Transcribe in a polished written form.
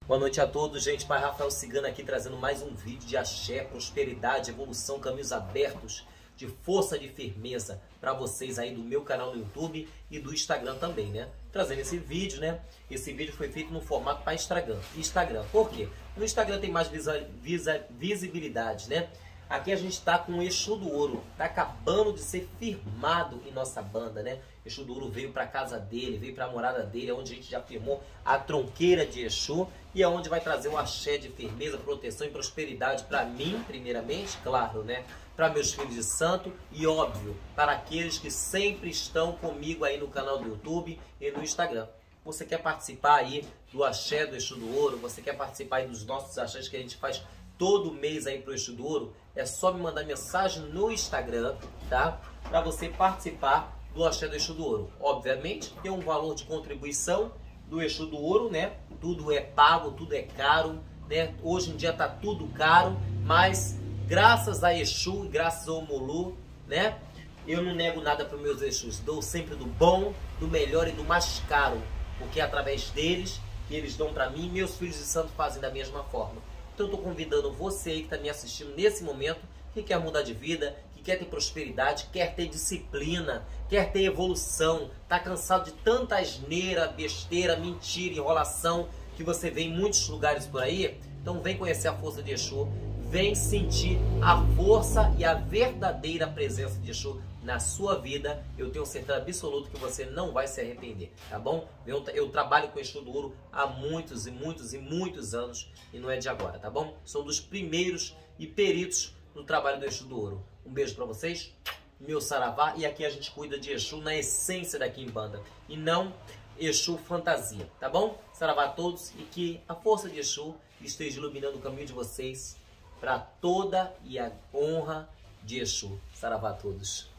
Boa noite a todos, gente. Pai Rafael Cigano aqui trazendo mais um vídeo de axé, prosperidade, evolução, caminhos abertos, de força, de firmeza para vocês aí do meu canal no YouTube e do Instagram também, né? Trazendo esse vídeo, né? Esse vídeo foi feito no formato para Instagram. Por quê? No Instagram tem mais visibilidade, né? Aqui a gente está com o Exu do Ouro, está acabando de ser firmado em nossa banda, né? Exu do Ouro veio para casa dele, veio para a morada dele, onde a gente já firmou a tronqueira de Exu e é onde vai trazer o axé de firmeza, proteção e prosperidade para mim, primeiramente, claro, né? Para meus filhos de santo e, óbvio, para aqueles que sempre estão comigo aí no canal do YouTube e no Instagram. Você quer participar aí do axé do Exu do Ouro? Você quer participar aí dos nossos axés que a gente faz todo mês aí pro Exu do Ouro? É só me mandar mensagem no Instagram, tá? Para você participar do axé do Exu do Ouro. Obviamente, tem um valor de contribuição do Exu do Ouro, né? Tudo é pago, tudo é caro, né? Hoje em dia tá tudo caro, mas graças a Exu, graças ao Omolu, né? Eu não nego nada para os meus Exus. Dou sempre do bom, do melhor e do mais caro, porque é através deles que eles dão para mim, meus filhos de santo fazem da mesma forma. Então eu estou convidando você aí que está me assistindo nesse momento, que quer mudar de vida, que quer ter prosperidade, quer ter disciplina, quer ter evolução, está cansado de tanta asneira, besteira, mentira, enrolação que você vê em muitos lugares por aí. Então vem conhecer a força de Exu, vem sentir a força e a verdadeira presença de Exu na sua vida. Eu tenho certeza absoluta que você não vai se arrepender, tá bom? Eu trabalho com Exu do Ouro há muitos anos e não é de agora, tá bom? Sou dos primeiros e peritos no trabalho do Exu do Ouro. Um beijo pra vocês, meu saravá, e aqui a gente cuida de Exu na essência da Quimbanda e não Exu fantasia, tá bom? Saravá a todos e que a força de Exu esteja iluminando o caminho de vocês para toda e a honra de Exu. Saravá a todos.